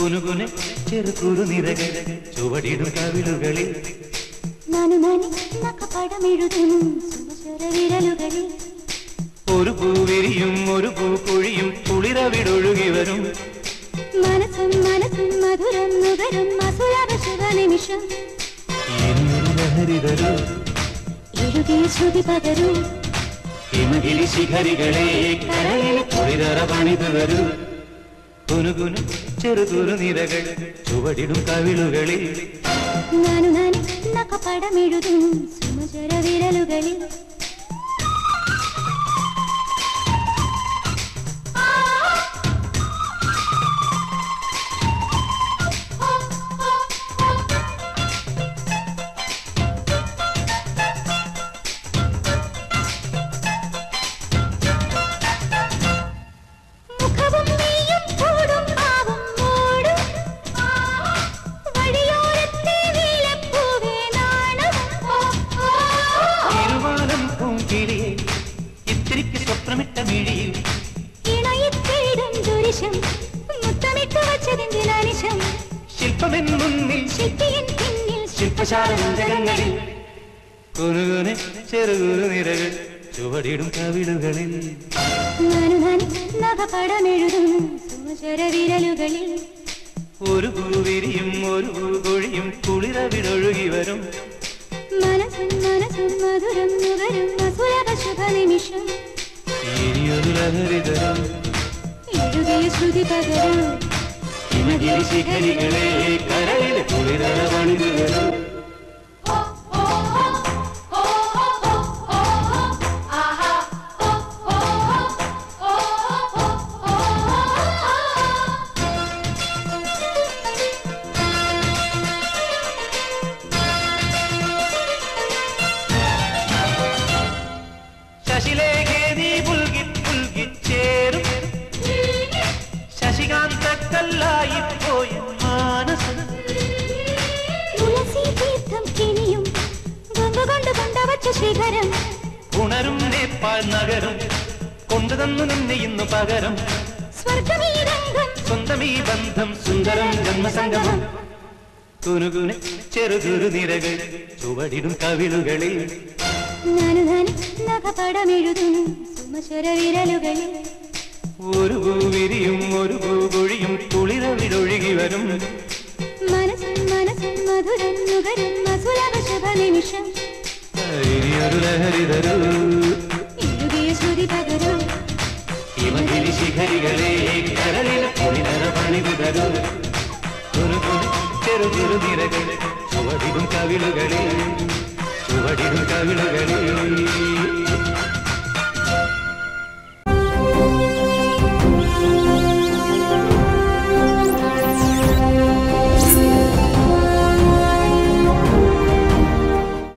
കുനുകുനെ ചെറുകുറു നിരകൾ ചുവടിടും കവിളുകളിൽ ഒരു പൂവിരിയും ഒരു പൂക്കുഴിയും കുളിരവിടൊഴുകി വരും മനസ്സും മനസ്സും മധുരം നുകരും അസുലഭ ശുഭനിമിഷം ലഹരിതരൂ എഴുതിയ ശ്രുതി പകരൂ ഹിമഗിരി ശിഖരികളെ കരളിൽ കുളിരറ പണിതു വരൂ കുനുകുനു ചെറുകുറു നിരകൾ ചുവടിടും കവിളുകളിൽ നാനു നാനി നഖപടമെഴുതും സുമചര വിരലുകളിൽ ശില്പശാലങ്ങളിൽ കുനുകുനെ ചെറുകുറു നിരകൾ ചുവടിടും കവിളുകളിൽ നഖപടമെഴുതും സുമചര വിരലുകളിൽ ഒരു പൂവിരിയും ഒരു പൂകൊഴിയും കുളിരവിടൊഴുകി വരും മനസ്സും മനസ്സും മധുരം നുകരും അസുലഭ ശുഭനിമിഷം ഇനിയൊരു ലഹരിതരം എഴുതിയ ശ്രുതി പകരും ഹിമഗിരി ശിഖരികളെ കരളിൽ കുളിരറ പണിതു വരും ശശിലേഖേ നീ പുൽകി പുൽകിച്ചേരും ശശികാന്തക്കല്ലായി പോയ മാനസം തുളസി തീർത്ഥം കിനിയും ഗംഗ കൊണ്ടുവച്ച ശിഖരം ഉണരും നേപ്പാൾ നഗരം കൊണ്ടുതന്നു നിന്നെ ഇന്നു പകരം സ്വർഗമീ രംഗം സ്വന്തമീ ബന്ധം സുന്ദരം ജന്മസംഗമം കുനുകുനെ ചെറുകുറു നിരകൾ ചുവടിടും കവിളുകളിൽ നാനു നാനി നഖപടമെഴുതും സുമചര വിരലുകളിൽ ഒരു പൂവിരിയും ഒരു പൂകൊഴിയും കുളിരവിടൊഴുകി വരും മനസ്സും മനസ്സും മധുരം നുകരും അസുലഭ ശുഭനിമിഷം ഇനിയൊരു ലഹരിതരൂ എഴുതിയ ശ്രുതി പകരൂ ഹിമഗിരി ശിഖരികളെ കരളിൽ കുളിരറ പണിതു തരൂ കുനുകുനെ ചെറുകുറു നിരകൾ ചുവടിടും കവിളുകളിൽ ചുവടിടും കവിളുകളിൽ